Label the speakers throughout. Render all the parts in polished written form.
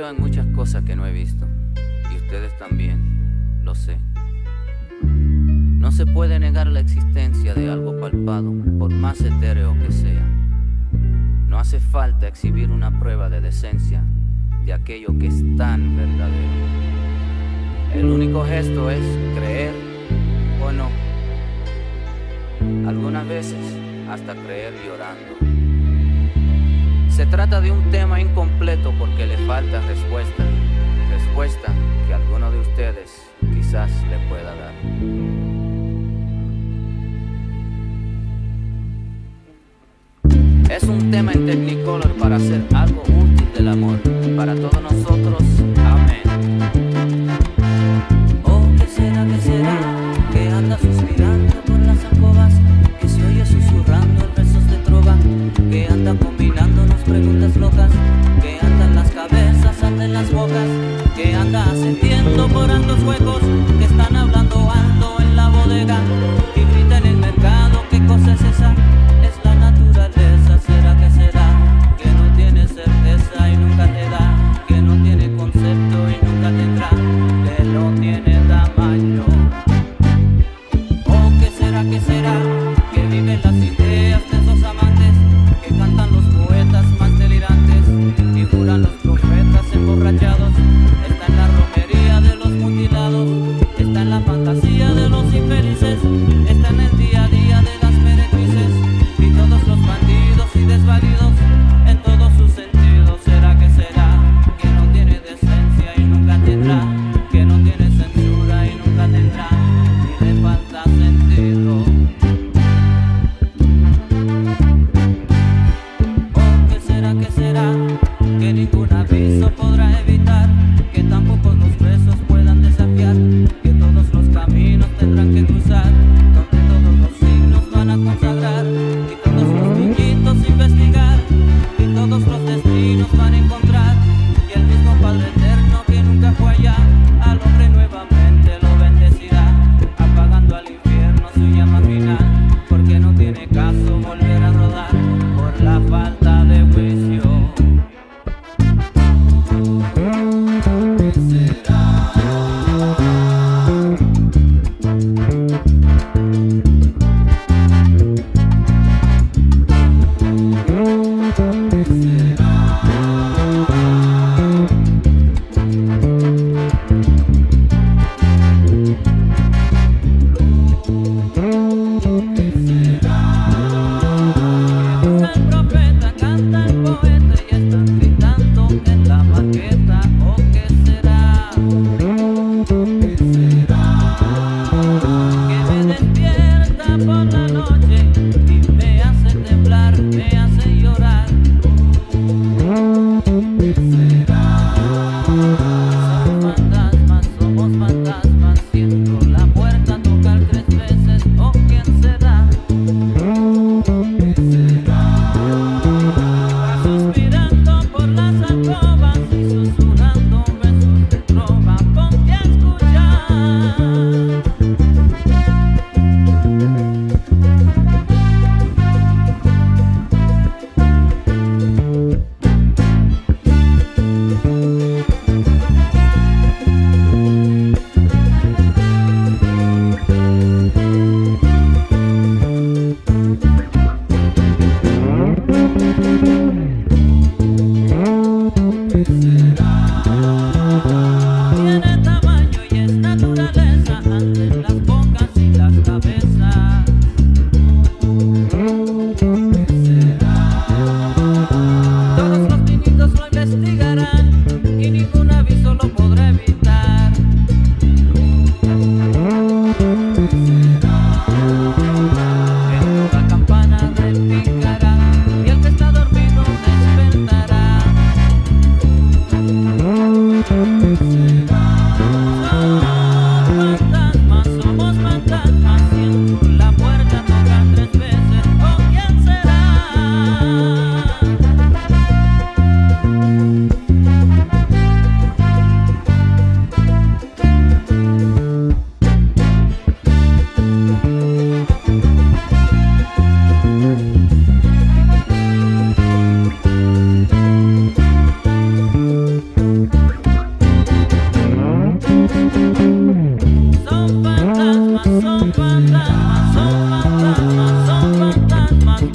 Speaker 1: creo en muchas cosas que no he visto, y ustedes también, lo sé. No se puede negar la existencia de algo palpado, por más etéreo que sea. No hace falta exhibir una prueba de decencia de aquello que es tan verdadero. El único gesto es creer o no. Algunas veces hasta creer llorando. Se trata de un tema incompleto porque le falta respuesta. Respuesta que alguno de ustedes quizás le pueda dar. Es un tema en Technicolor para hacer algo útil del amor. Para todos nosotros, amén.
Speaker 2: Oh, ¿qué será, que anda suspirando por las alcobas? Que se oye susurrando en versos de trova. Que anda combinándonos preguntas locas. Que anda en las cabezas, anda en las bocas. Que anda ascendiendo por altos huecos. Que están hablando alto en la bodega. Y grita en el mercado, ¿qué cosa es esa? Es la naturaleza, ¿será que será? Que no tiene certeza y nunca te da. Que no tiene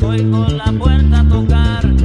Speaker 2: oigo la puerta tocar.